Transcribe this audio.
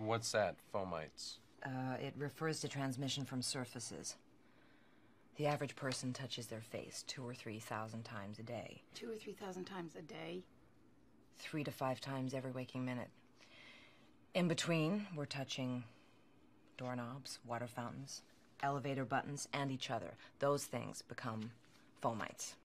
What's that, fomites? It refers to transmission from surfaces. The average person touches their face 2,000 or 3,000 times a day. 2,000 or 3,000 times a day? 3 to 5 times every waking minute. In between, we're touching doorknobs, water fountains, elevator buttons, and each other. Those things become fomites.